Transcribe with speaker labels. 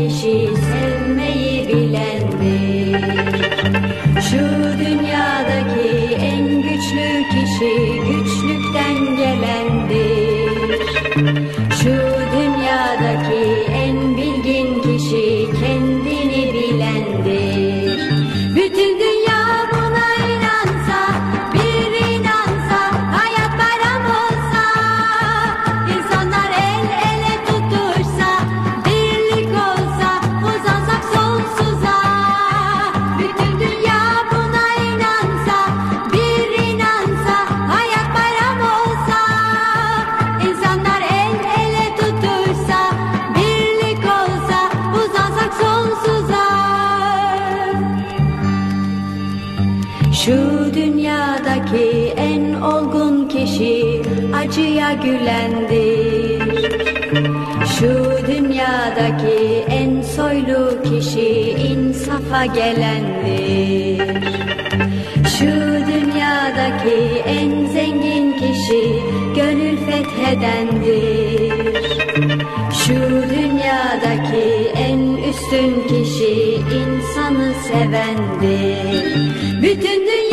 Speaker 1: kişi sevmeyi bilendir. Şu dünyadaki en güçlü kişi güçlükten gelendir. Şu dünyadaki en bilgin kişi kendini bilendir. Bütün dünya buna inansa, bir inansa, hayat bayram olsa, insanlar el ele tutuşsa, birlik olsa, uzansak sonsuza. Bütün dünya buna inansa, bir inansa, hayat bayram olsa, insanlar el ele tutuşsa, birlik olsa, uzansak sonsuza. Şu dünyadaki en olgun kişi acıya gülendir. Şu dünyadaki en soylu kişi insafa gelendir. Şu dünyadaki en zengin kişi gönül fethedendir. Şu dünyadaki en üstün kişi insanı sevendir. Bütün dünya